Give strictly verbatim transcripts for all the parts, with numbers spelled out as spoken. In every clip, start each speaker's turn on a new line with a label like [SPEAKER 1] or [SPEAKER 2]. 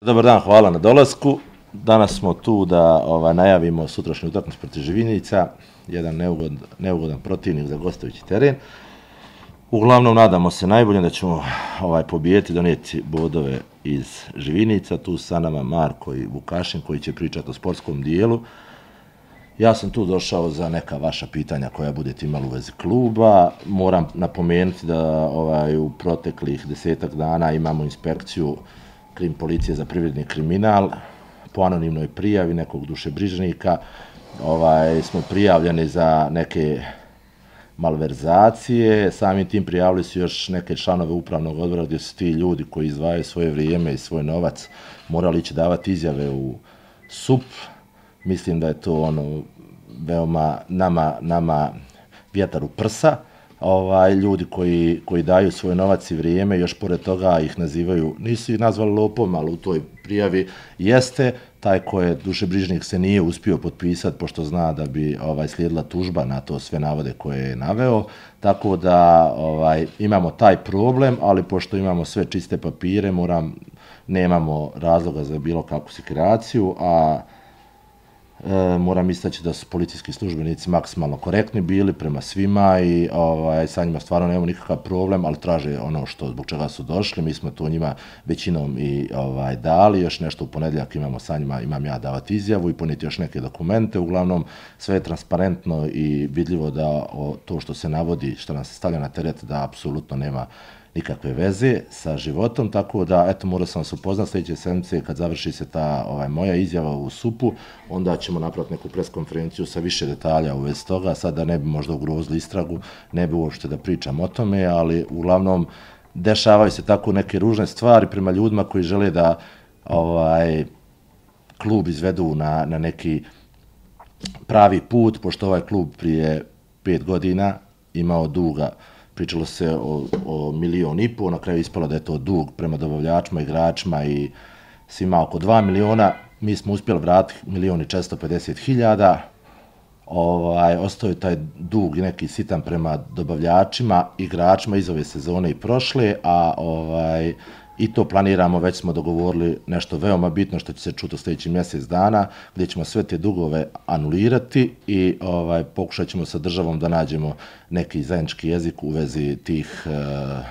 [SPEAKER 1] Dobar dan, hvala na dolasku. Danas smo tu da ovaj, najavimo sutrašnju utakmicu protiv Živinica, jedan neugodan, neugodan protivnik za gostujući teren. Uglavnom, nadamo se najbolje da ćemo ovaj, pobijeti, donijeti bodove iz Živinica. Tu sa nama Marko i Vukašin koji će pričati o sportskom dijelu. Ja sam tu došao za neka vaša pitanja koja budete imali u vezi kluba. Moram napomenuti da ovaj, u proteklih desetak dana imamo inspekciju Krim policije za privredni kriminal. Po anonimnoj prijavi nekog dušebrižnika ovaj, smo prijavljeni za neke malverzacije. Samim tim prijavili su još neke članove upravnog odbora gdje su ti ljudi koji izdvajaju svoje vrijeme i svoj novac morali ići davati izjave u S U P. Mislim da je to ono veoma nama, nama vjetar u prsa. Ovaj, ljudi koji, koji daju svoj novac i vrijeme, još pored toga ih nazivaju, nisu ih nazvali lopom, ali u toj prijavi jeste, taj ko je dušebrižnik se nije uspio potpisati, pošto zna da bi ovaj, slijedila tužba na to sve navode koje je naveo, tako da ovaj, imamo taj problem, ali pošto imamo sve čiste papire, moram, nemamo razloga za bilo kakvu sekiraciju, a E, moram istaći da su policijski službenici maksimalno korektni bili prema svima i ovaj, sa njima stvarno nemamo nikakav problem, ali traže ono što zbog čega su došli. Mi smo to njima većinom i ovaj, dali, još nešto u ponedjeljak imamo sa njima, imam ja davati izjavu i poniti još neke dokumente. Uglavnom sve je transparentno i vidljivo da o, to što se navodi, što nam se stavlja na teret, da apsolutno nema nikakve veze sa životom, tako da, eto, morao sam se upoznat sljedeće sedmice kad završi se ta ovaj, moja izjava u S U P-u, onda ćemo napraviti neku preskonferenciju sa više detalja u vezi toga, sad da ne bi možda ugrozili istragu, ne bi uopšte da pričam o tome, ali uglavnom dešavaju se tako neke ružne stvari prema ljudima koji žele da ovaj, klub izvedu na, na neki pravi put, pošto ovaj klub prije pet godina imao duga. Pričalo se o, o milion i pol, na kraju ispalo da je to dug prema dobavljačima, igračima i svima oko dva miliona. Mi smo uspjeli vratiti milion i četiristo pedeset hiljada. Ovaj, ostao je taj dug neki sitan prema dobavljačima, igračima iz ove sezone i prošle, a ovaj, i to planiramo, već smo dogovorili nešto veoma bitno što će se čuti u sljedećih mjesec dana, gdje ćemo sve te dugove anulirati i ovaj, pokušat ćemo sa državom da nađemo neki zajednički jezik u vezi tih e,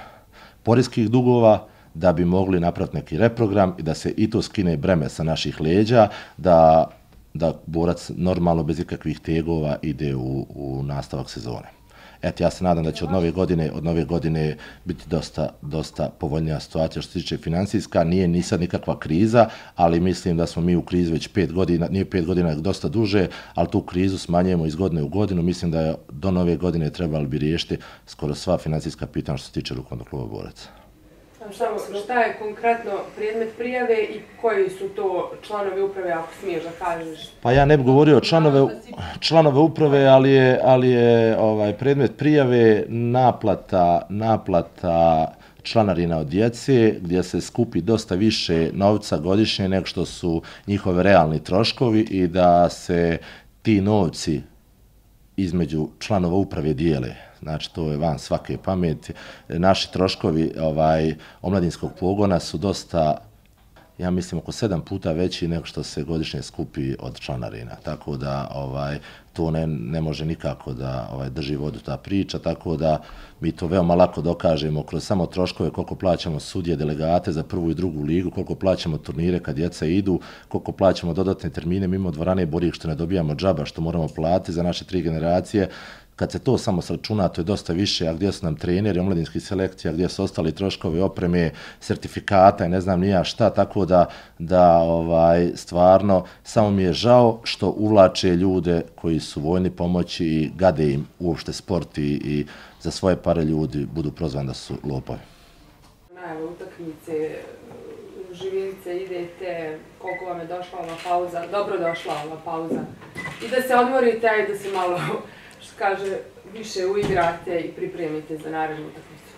[SPEAKER 1] poreskih dugova, da bi mogli napraviti neki reprogram i da se i to skine breme sa naših leđa, da, da borac normalno bez ikakvih tegova ide u, u nastavak sezone. Eto, ja se nadam da će od nove godine, od nove godine biti dosta, dosta povoljnija situacija što se tiče financijska. Nije ni sad nikakva kriza, ali mislim da smo mi u krizi već pet godina, nije pet godina, dosta duže, ali tu krizu smanjujemo iz godine u godinu. Mislim da je do nove godine trebali bi riješiti skoro sva financijska pitanja što se tiče rukometnog kluba Borac.
[SPEAKER 2] Samo, šta je konkretno predmet prijave i koji su to članovi uprave, ako smiješ da kažeš?
[SPEAKER 1] Pa ja ne bih govorio članove, članove uprave, ali je, ali je ovaj, predmet prijave naplata, naplata članarina od djece, gdje se skupi dosta više novca godišnje nego što su njihove realni troškovi i da se ti novci između članova uprave dijele. Znači, to je van svake pameti. Naši troškovi ovaj, omladinskog pogona su dosta, ja mislim, oko sedam puta veći nego što se godišnje skupi od članarina. Tako da ovaj, to ne, ne može nikako da ovaj, drži vodu ta priča, tako da mi to veoma lako dokažemo kroz samo troškove koliko plaćamo sudije, delegate za prvu i drugu ligu, koliko plaćamo turnire kad djeca idu, koliko plaćamo dodatne termine mimo dvorane Borik što ne dobijamo džaba, što moramo platiti za naše tri generacije. Kad se to samo sračuna, to je dosta više, a gdje su nam treneri, omladinskih selekcija, gdje su ostali troškovi opreme, sertifikata i ne znam nija šta, tako da, da ovaj, stvarno samo mi je žao što uvlače ljude koji su voljni pomoći i gade im uopšte sport i, i za svoje pare ljudi budu prozvani da su lopovi.
[SPEAKER 2] Najave utakmice, u Živice idete, koliko vam je došla ova pauza, dobro došla ova pauza, i da se odmorite, a i da se malo, što kaže, više uigrate i pripremite za narednu utakmicu?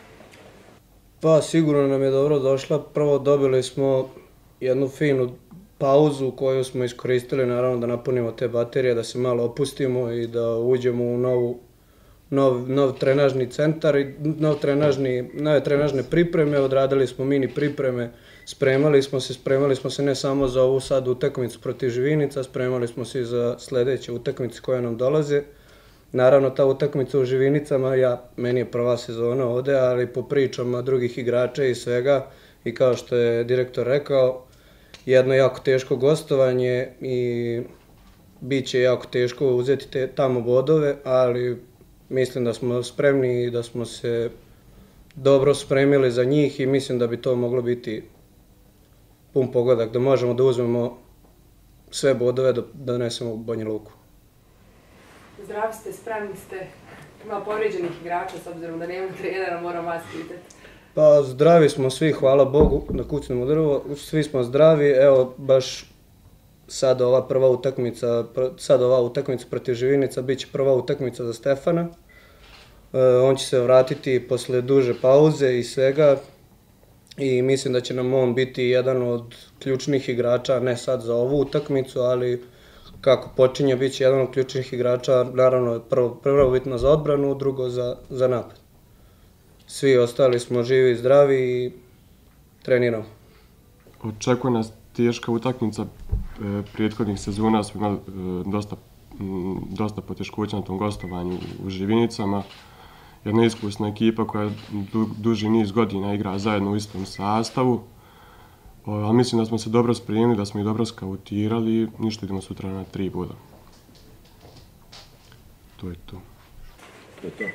[SPEAKER 3] Pa sigurno nam je dobro došla. Prvo dobili smo jednu finu pauzu koju smo iskoristili, naravno da napunimo te baterije, da se malo opustimo i da uđemo u novu, nov, nov trenažni centar i nov trenažni, nove trenažne pripreme. Odradili smo mini pripreme spremali smo se, spremali smo se ne samo za ovu sad utakmicu protiv Živinica, spremali smo se i za sledeće utakmice koje nam dolaze. Naravno, ta utakmica u Živinicama, ja, meni je prva sezona ovde, ali po pričama drugih igrača i svega, i kao što je direktor rekao, jedno jako teško gostovanje i bit će jako teško uzeti te tamo bodove, ali mislim da smo spremni i da smo se dobro spremili za njih i mislim da bi to moglo biti pun pogodak, da možemo da uzmemo sve bodove da donesemo u Banja Luku.
[SPEAKER 2] Zdravi ste, spremni ste, ima povređenih igrača, s obzirom da nema trenera, moram vas pitati.
[SPEAKER 3] Pa zdravi smo svi, hvala Bogu, da kucnemo drvo, svi smo zdravi, evo baš sad ova prva utakmica, sad ova utakmica protiv Živinica bit će prva utakmica za Stefana. On će se vratiti posle duže pauze i svega i mislim da će nam on biti jedan od ključnih igrača, ne sad za ovu utakmicu, ali kako počinje bit će jedan od ključnih igrača, naravno prvo, prvo bitno za odbranu, drugo za, za napad. Svi ostali smo živi i zdravi i treniramo.
[SPEAKER 4] Očekuje nas teška utakmica. Prethodnih sezona smo imali dosta, dosta poteškoća na tom gostovanju u Živinicama. Jedna iskusna ekipa koja du, duži niz godina igra zajedno u istom sastavu. A mislim da smo se dobro spremili, da smo ih dobro skautirali i ništa, idemo sutra na tri boda. To je to.
[SPEAKER 1] To je to.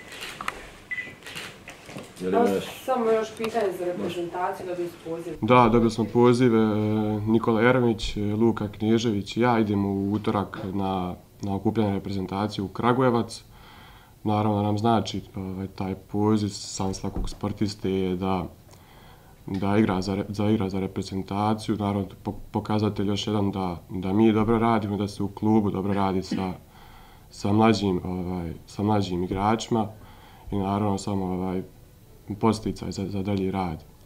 [SPEAKER 2] Samo još pitanje za reprezentaciju, dobili smo poziv.
[SPEAKER 4] Da, dobili smo pozive. Nikola Jeremić, Luka Knježević i ja idemo u utorak na, na okupljanje reprezentacije u Kragujevac. Naravno nam znači ovaj, taj poziv sam svakog sportiste je da, da igra za, za, igra za reprezentaciju. Naravno pokazatelj još jedan da, da mi dobro radimo, da se u klubu dobro radi sa, sa, mlađim, ovaj, sa mlađim igračima i naravno samo ovaj, posticaj za, za dalji rad.